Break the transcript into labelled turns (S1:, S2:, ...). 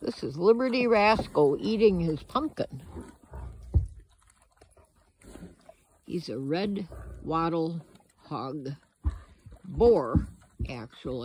S1: This is Liberty Rascoe eating his pumpkin. He's a red wattle hog boar, actually.